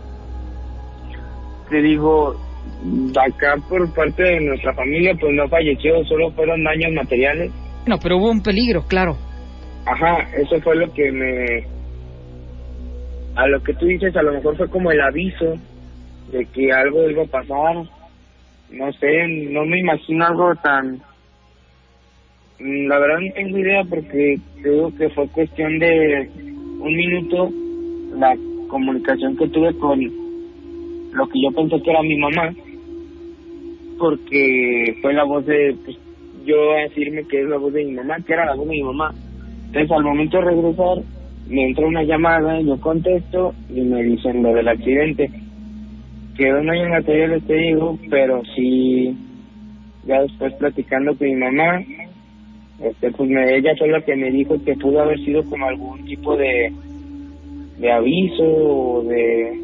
Te digo, acá por parte de nuestra familia pues no falleció, solo fueron daños materiales. No, pero hubo un peligro, claro. Ajá, eso fue lo que me... A lo que tú dices, a lo mejor fue como el aviso de que algo iba a pasar. No sé, no me imagino algo tan... La verdad no tengo idea, porque creo que fue cuestión de un minuto la comunicación que tuve con lo que yo pensé que era mi mamá, porque fue la voz de, pues, yo decirme que es la voz de mi mamá, que era la voz de mi mamá. Entonces al momento de regresar me entró una llamada, yo contesto y me dicen lo del accidente. Quedó no hay en materiales, te digo, pero sí, ya después platicando con mi mamá, este pues me, ella fue la que me dijo que pudo haber sido como algún tipo de de aviso o de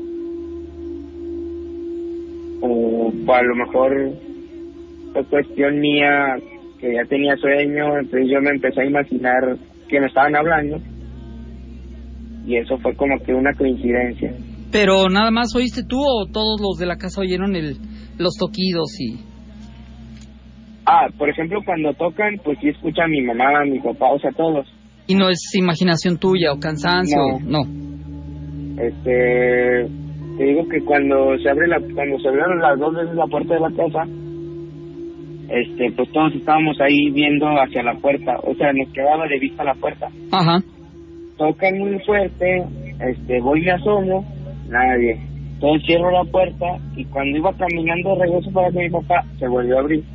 o a lo mejor fue cuestión mía, que ya tenía sueño, entonces yo me empecé a imaginar que me estaban hablando y eso fue como que una coincidencia. Pero nada más oíste tú o todos los de la casa oyeron el los toquidos y... Ah, por ejemplo, cuando tocan, pues sí escucha a mi mamá, a mi papá, o sea, todos. ¿Y no es imaginación tuya o cansancio? No. No. Este, te digo que cuando se abre la, cuando se abrieron las dos veces la puerta de la casa, este, pues todos estábamos ahí viendo hacia la puerta, o sea, nos quedaba de vista la puerta. Ajá. Tocan muy fuerte, este, voy y me asomo, nadie. Entonces cierro la puerta y cuando iba caminando de regreso para que mi papá se volvió a abrir.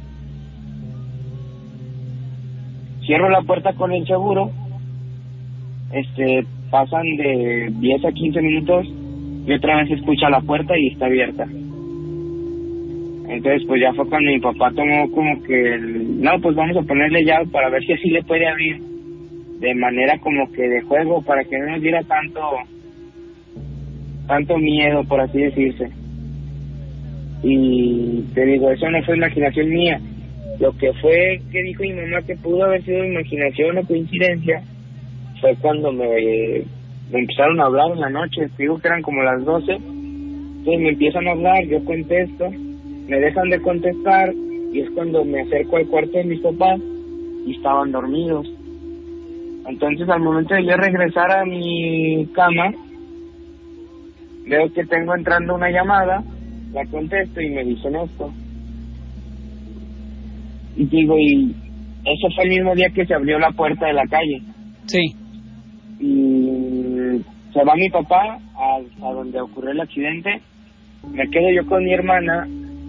Cierro la puerta con el seguro, este, pasan de diez a quince minutos y otra vez se escucha la puerta y está abierta. Entonces pues ya fue cuando mi papá tomó como que, el, no, pues vamos a ponerle llave para ver si así le puede abrir, de manera como que de juego, para que no nos diera tanto, tanto miedo, por así decirse. Y te digo, eso no fue imaginación mía. Lo que fue que dijo mi mamá que pudo haber sido imaginación o coincidencia fue cuando me, me empezaron a hablar en la noche. Te digo que eran como las doce, entonces me empiezan a hablar, yo contesto, me dejan de contestar y es cuando me acerco al cuarto de mis papás y estaban dormidos. Entonces al momento de yo regresar a mi cama, veo que tengo entrando una llamada, la contesto y me dicen esto. Y digo, y eso fue el mismo día que se abrió la puerta de la calle. Sí. Y se va mi papá a, a donde ocurrió el accidente, me quedo yo con mi hermana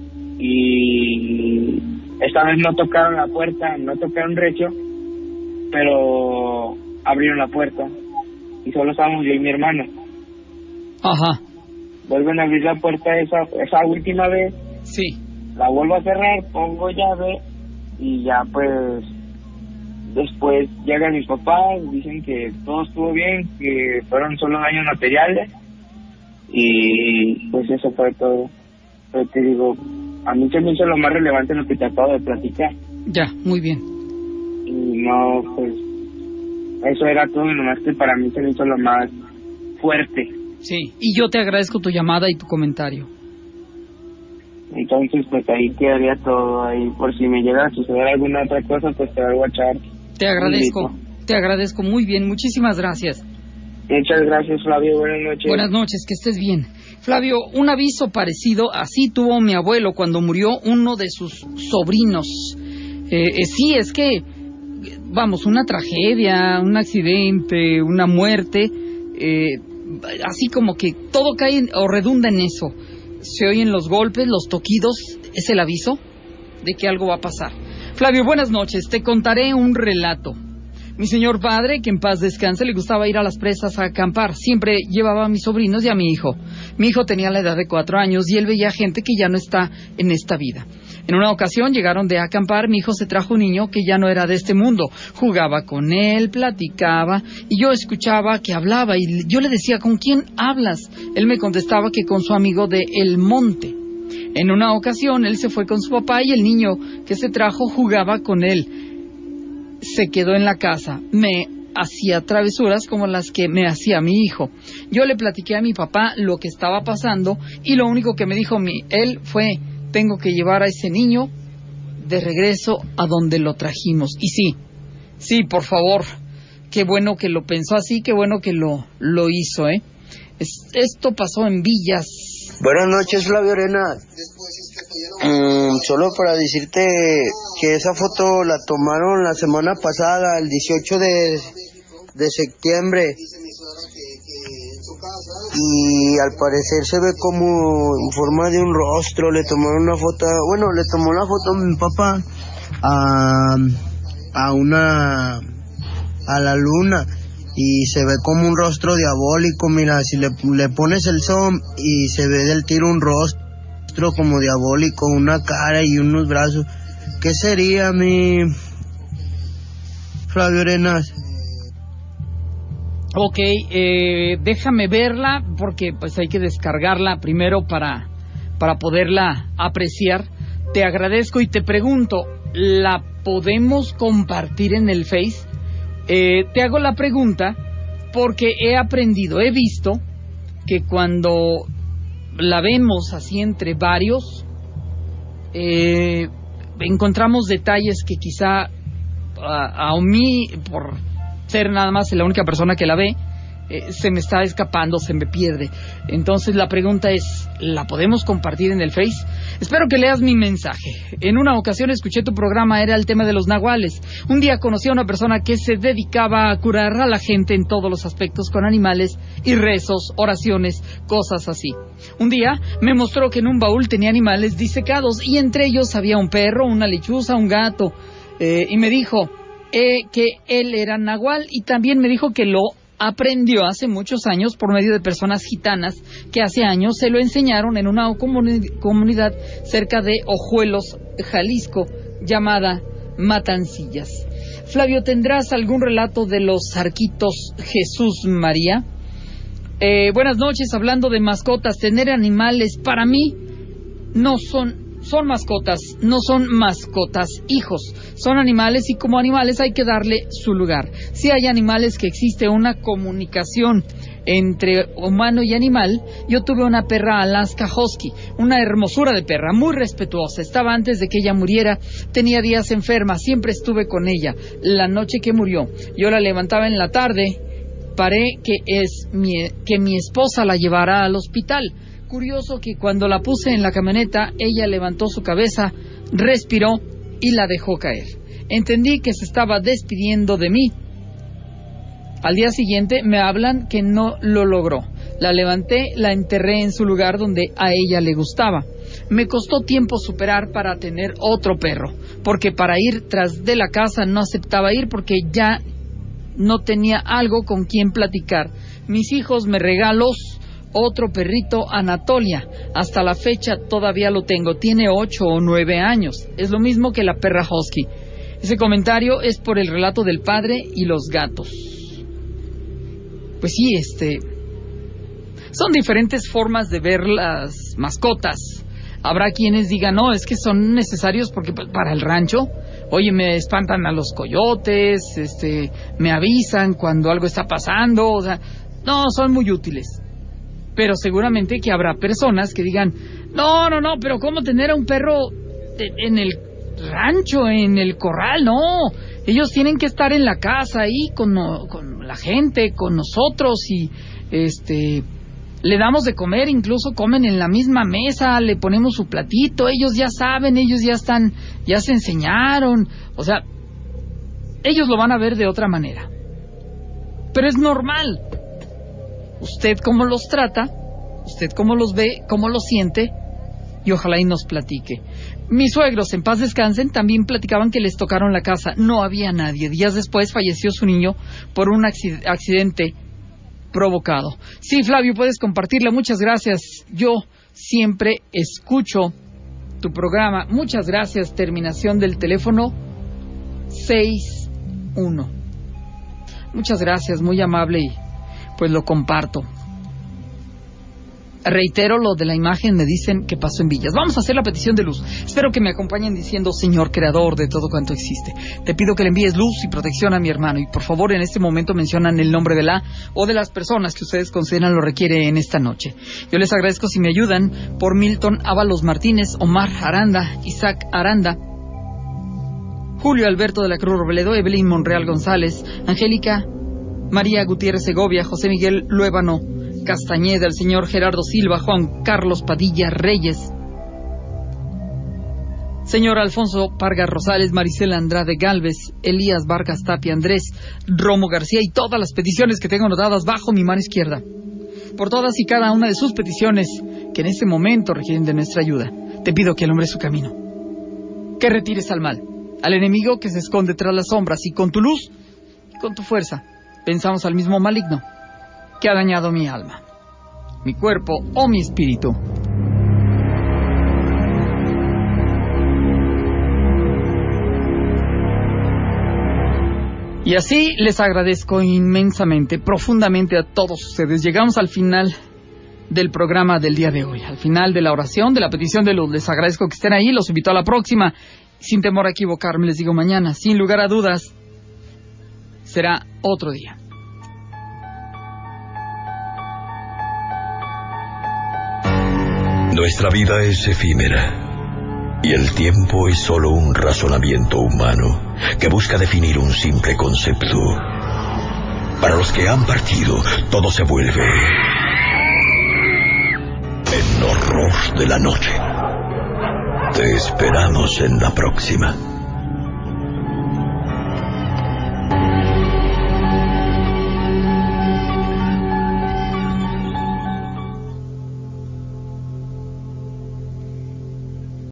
y esta vez no tocaron la puerta, no tocaron recio, pero abrieron la puerta y solo estábamos yo y mi hermana. Ajá. Vuelven a abrir la puerta esa, esa última vez. Sí. La vuelvo a cerrar, pongo llave y ya pues Después llegan mis papás, dicen que todo estuvo bien, que fueron solo daños materiales, y pues eso fue todo. Pero te digo, a mí se me hizo lo más relevante lo que te acabo de platicar. Ya, muy bien. Y no, pues, eso era todo, y nomás que para mí se me hizo lo más fuerte. Sí, y yo te agradezco tu llamada y tu comentario. Entonces, pues ahí quedaría todo. Ahí, por si me llega a suceder alguna otra cosa, pues te voy a echar. Te agradezco, te agradezco muy bien, muchísimas gracias. Muchas gracias, Flavio, buenas noches. Buenas noches, que estés bien. Flavio, un aviso parecido, así tuvo mi abuelo cuando murió uno de sus sobrinos. Eh, eh, sí, es que, vamos, una tragedia, un accidente, una muerte, eh, así como que todo cae o redunda en eso. Se oyen los golpes, los toquidos, es el aviso de que algo va a pasar. Flavio, buenas noches, te contaré un relato. Mi señor padre, que en paz descanse, le gustaba ir a las presas a acampar. Siempre llevaba a mis sobrinos y a mi hijo. Mi hijo tenía la edad de cuatro años y él veía gente que ya no está en esta vida. En una ocasión llegaron de acampar, mi hijo se trajo un niño que ya no era de este mundo. Jugaba con él, platicaba, y yo escuchaba que hablaba, y yo le decía, ¿con quién hablas? Él me contestaba que con su amigo de El Monte. En una ocasión él se fue con su papá y el niño que se trajo jugaba con él. Se quedó en la casa, me hacía travesuras como las que me hacía mi hijo. Yo le platiqué a mi papá lo que estaba pasando y lo único que me dijo mi, él fue, tengo que llevar a ese niño de regreso a donde lo trajimos. Y sí, sí, por favor, qué bueno que lo pensó así, qué bueno que lo, lo hizo, ¿eh? Es, esto pasó en Villas. Buenas noches, Flavio Arenas. Mm, solo para decirte que esa foto la tomaron la semana pasada, el dieciocho de, de septiembre. Y al parecer se ve como en forma de un rostro. Le tomaron una foto, bueno, le tomó la foto a mi papá a, a una, a la luna. Y se ve como un rostro diabólico. Mira, si le, le pones el zoom y se ve del tiro un rostro como diabólico, una cara y unos brazos. ¿Qué sería, mi Flavio Arenas? Ok, eh, déjame verla porque pues hay que descargarla primero para, para poderla apreciar. Te agradezco y te pregunto, ¿la podemos compartir en el Face? Eh, te hago la pregunta porque he aprendido, he visto que cuando la vemos así entre varios, eh, encontramos detalles que quizá a, a mí, por ser nada más la única persona que la ve, eh, se me está escapando, se me pierde. Entonces la pregunta es, ¿la podemos compartir en el Face? Espero que leas mi mensaje. En una ocasión escuché tu programa, era el tema de los nahuales. Un día conocí a una persona que se dedicaba a curar a la gente en todos los aspectos con animales y rezos, oraciones, cosas así. Un día me mostró que en un baúl tenía animales disecados y entre ellos había un perro, una lechuza, un gato. Eh, y me dijo eh, que él era nahual y también me dijo que lo aprendió hace muchos años por medio de personas gitanas que hace años se lo enseñaron en una comuni- comunidad cerca de Ojuelos, Jalisco, llamada Matancillas. Flavio, ¿tendrás algún relato de los Arquitos Jesús María? Eh, buenas noches, hablando de mascotas, tener animales para mí no son... Son mascotas, no son mascotas, hijos. Son animales y como animales hay que darle su lugar. Si hay animales que existe una comunicación entre humano y animal, yo tuve una perra Alaska Husky, una hermosura de perra, muy respetuosa. Estaba antes de que ella muriera, tenía días enferma, siempre estuve con ella. La noche que murió, yo la levantaba en la tarde, paré que, es mi, que mi esposa la llevara al hospital. Curioso que cuando la puse en la camioneta, ella levantó su cabeza, respiró y la dejó caer. Entendí que se estaba despidiendo de mí. Al día siguiente me hablan que no lo logró. La levanté, la enterré en su lugar donde a ella le gustaba. Me costó tiempo superar para tener otro perro, porque para ir tras de la casa no aceptaba ir porque ya no tenía algo con quien platicar. Mis hijos me regaló otro perrito, Anatolia. Hasta la fecha todavía lo tengo. Tiene ocho o nueve años. Es lo mismo que la perra Husky. Ese comentario es por el relato del padre y los gatos. Pues sí, este... son diferentes formas de ver las mascotas. Habrá quienes digan, no, es que son necesarios porque para el rancho, oye, me espantan a los coyotes, este, me avisan cuando algo está pasando, o sea, no, son muy útiles. Pero seguramente que habrá personas que digan, no, no, no, pero ¿cómo tener a un perro en el rancho, en el corral? No, ellos tienen que estar en la casa ahí con, con la gente, con nosotros, y este... le damos de comer, incluso comen en la misma mesa, le ponemos su platito, ellos ya saben, ellos ya están, ya se enseñaron, o sea, ellos lo van a ver de otra manera. Pero es normal. Usted cómo los trata, usted cómo los ve, cómo los siente, y ojalá y nos platique. Mis suegros, en paz descansen, también platicaban que les tocaron la casa, no había nadie. Días después falleció su niño por un accidente provocado. Sí, Flavio, puedes compartirla, muchas gracias. Yo siempre escucho tu programa. Muchas gracias. Terminación del teléfono seis uno. Muchas gracias, muy amable, y pues lo comparto. Reitero lo de la imagen, me dicen que pasó en Villas. Vamos a hacer la petición de luz. Espero que me acompañen diciendo, Señor creador de todo cuanto existe, te pido que le envíes luz y protección a mi hermano. Y por favor, en este momento mencionan el nombre de la o de las personas que ustedes consideran lo requiere en esta noche. Yo les agradezco si me ayudan por Milton Ábalos Martínez, Omar Aranda, Isaac Aranda, Julio Alberto de la Cruz Robledo, Evelyn Monreal González, Angélica María Gutiérrez Segovia, José Miguel Luébano Castañeda, el señor Gerardo Silva, Juan Carlos Padilla Reyes, señor Alfonso Parga Rosales, Marisela Andrade Galvez, Elías Vargas Tapia, Andrés Romo García, y todas las peticiones que tengo anotadas bajo mi mano izquierda. Por todas y cada una de sus peticiones que en este momento requieren de nuestra ayuda, te pido que alumbres su camino, que retires al mal, al enemigo que se esconde tras las sombras, y con tu luz y con tu fuerza pensamos al mismo maligno que ha dañado mi alma, mi cuerpo o mi espíritu. Y así les agradezco inmensamente, profundamente a todos ustedes. Llegamos al final del programa del día de hoy, al final de la oración, de la petición de luz. Les agradezco que estén ahí, los invito a la próxima. Sin temor a equivocarme, les digo mañana, sin lugar a dudas, será otro día. Nuestra vida es efímera y el tiempo es solo un razonamiento humano que busca definir un simple concepto. Para los que han partido, todo se vuelve el horror de la noche. Te esperamos en la próxima.